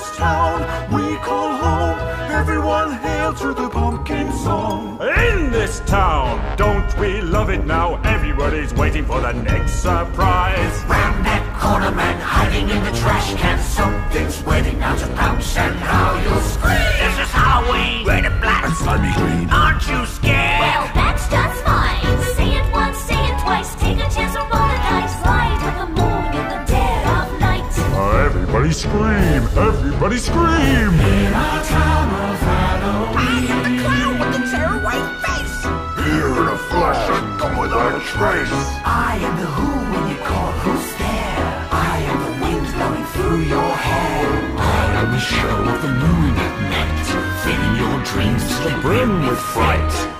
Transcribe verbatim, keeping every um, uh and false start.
this town we call home. Everyone hail to the pumpkin song. In this town, don't we love it now? Everybody's waiting for the next surprise. Round that corner, man, hiding in the trash can. Something's waiting now to pounce, and how you'll scream. This is Halloween, red and black And slimy green. Aren't you scared? Well, that's just fine. Say it once, say it twice. Take a chance or roll the dice. Ride with the moon in the dead of night. Uh, everybody scream! Everybody scream! In our town of Halloween, I am the clown with the terror white face. Here in a flash and gone without a trace. I am the who when you call who's there. I am the wind blowing through your hair. I am the shadow of the moon at night, filling your dreams to the brim with fright.